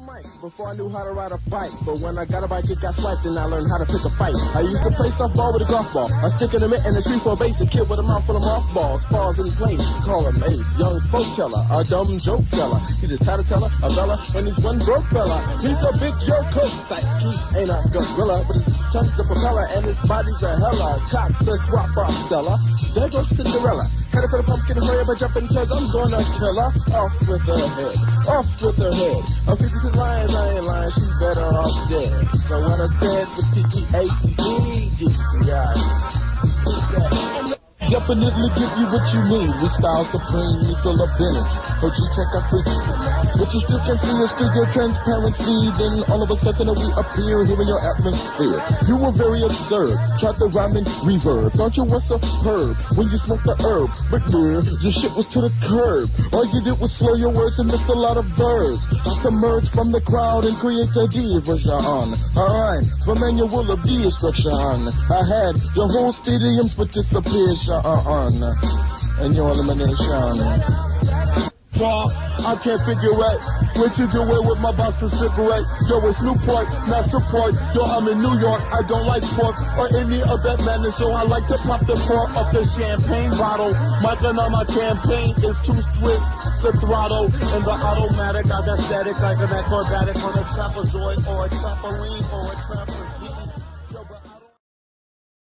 mic before I knew how to ride a bike. But when I got a bike, it got swiped and I learned how to pick a fight. I used to play softball with a golf ball. I stick in a mitt and a tree for a base. A kid with a mouth full of mothballs. Falls in place, call him Ace. Young folk teller, a dumb joke fella. He's a tattletale, a fella, and he's one broke fella. He's a big Yoko psych. He ain't a gorilla, but his tongue's a propeller and his body's a hella. Cock the swap off seller. There goes Cinderella. Headed for the pumpkin, hurry up and jump in, cause I'm gonna kill her. Off with her head, off with her head. I'm 50 lions, I ain't lying, she's better off dead. So what I said with P.E.A.C.E, definitely give you what you need. We style supreme, we fill up vintage. But you check our freaky. But you still can see us through your transparency. Then all of a sudden we appear here in your atmosphere. You were very absurd. Tried to rhyme in reverb. Thought you were superb when you smoked the herb. But yeah, your shit was to the curb. All you did was slow your words and miss a lot of verbs. I submerged from the crowd and create a diversion. Alright, for manual of destruction. I had your whole stadiums but disappeared. And your elimination. I can't figure out what you doing with my box of cigarette. Yo, it's Newport, not support. Yo, I'm in New York, I don't like pork or any of that madness, so I like to pop the cork off the champagne bottle. My gun on my campaign is to twist the throttle and the automatic. I got static like an acrobatic on a trapezoid or a trampoline or a trampoline.